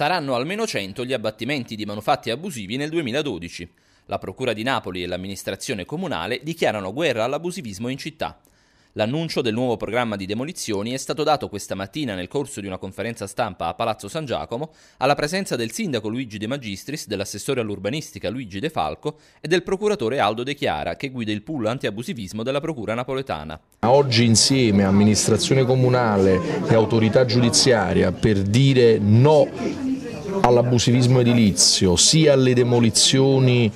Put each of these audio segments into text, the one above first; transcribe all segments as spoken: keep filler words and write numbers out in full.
Saranno almeno cento gli abbattimenti di manufatti abusivi nel duemiladodici. La Procura di Napoli e l'amministrazione comunale dichiarano guerra all'abusivismo in città. L'annuncio del nuovo programma di demolizioni è stato dato questa mattina nel corso di una conferenza stampa a Palazzo San Giacomo, alla presenza del sindaco Luigi De Magistris, dell'assessore all'urbanistica Luigi De Falco e del procuratore Aldo De Chiara, che guida il pool antiabusivismo della Procura napoletana. Oggi insieme amministrazione comunale e autorità giudiziaria per dire no all'abusivismo edilizio, sia alle demolizioni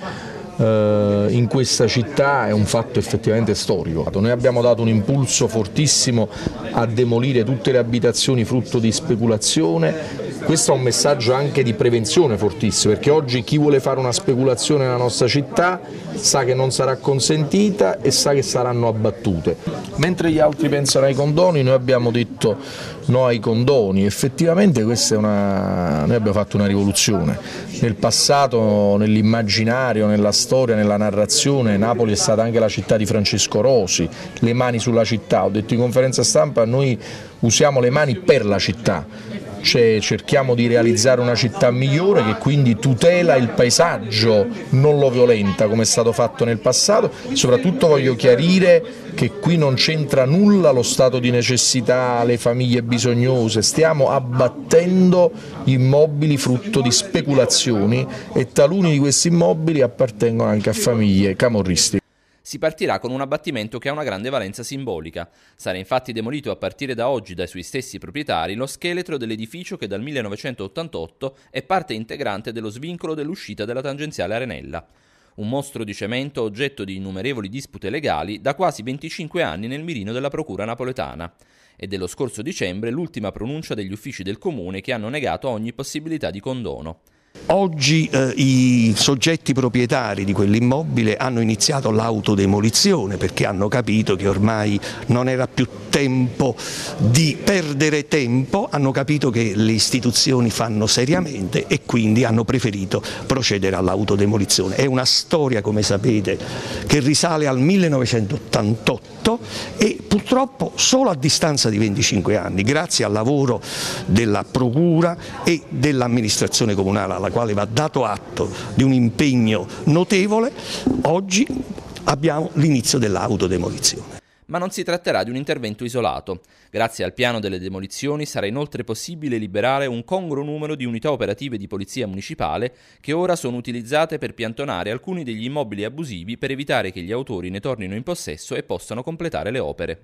in questa città è un fatto effettivamente storico. Noi abbiamo dato un impulso fortissimo a demolire tutte le abitazioni frutto di speculazione. Questo è un messaggio anche di prevenzione fortissimo, perché oggi chi vuole fare una speculazione nella nostra città sa che non sarà consentita e sa che saranno abbattute. Mentre gli altri pensano ai condoni, noi abbiamo detto no ai condoni. Effettivamente questa è una... noi abbiamo fatto una rivoluzione. Nel passato, nell'immaginario, nella storia, nella narrazione, Napoli è stata anche la città di Francesco Rosi, le mani sulla città. Ho detto in conferenza stampa, noi usiamo le mani per la città. Cioè, cerchiamo di realizzare una città migliore che quindi tutela il paesaggio, non lo violenta come è stato fatto nel passato. Soprattutto voglio chiarire che qui non c'entra nulla lo stato di necessità, le famiglie bisognose, stiamo abbattendo immobili frutto di speculazioni e taluni di questi immobili appartengono anche a famiglie camorristiche. Si partirà con un abbattimento che ha una grande valenza simbolica. Sarà infatti demolito a partire da oggi dai suoi stessi proprietari lo scheletro dell'edificio che dal millenovecentottantotto è parte integrante dello svincolo dell'uscita della tangenziale Arenella. Un mostro di cemento oggetto di innumerevoli dispute legali da quasi venticinque anni nel mirino della Procura napoletana. E dello scorso dicembre l'ultima pronuncia degli uffici del Comune che hanno negato ogni possibilità di condono. Oggi eh, i soggetti proprietari di quell'immobile hanno iniziato l'autodemolizione perché hanno capito che ormai non era più tempo di perdere tempo, hanno capito che le istituzioni fanno seriamente e quindi hanno preferito procedere all'autodemolizione. È una storia, come sapete, che risale al millenovecentottantotto e purtroppo solo a distanza di venticinque anni, grazie al lavoro della Procura e dell'amministrazione comunale, alla quale va dato atto di un impegno notevole, oggi abbiamo l'inizio dell'autodemolizione. Ma non si tratterà di un intervento isolato. Grazie al piano delle demolizioni sarà inoltre possibile liberare un congruo numero di unità operative di polizia municipale che ora sono utilizzate per piantonare alcuni degli immobili abusivi per evitare che gli autori ne tornino in possesso e possano completare le opere.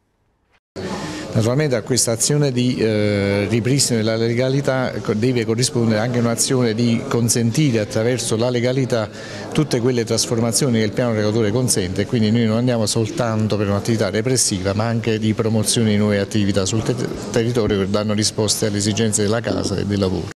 Naturalmente a questa azione di eh, ripristino della legalità deve corrispondere anche un'azione di consentire attraverso la legalità tutte quelle trasformazioni che il piano regolatore consente, quindi noi non andiamo soltanto per un'attività repressiva ma anche di promozione di nuove attività sul ter territorio che danno risposte alle esigenze della casa e del lavoro.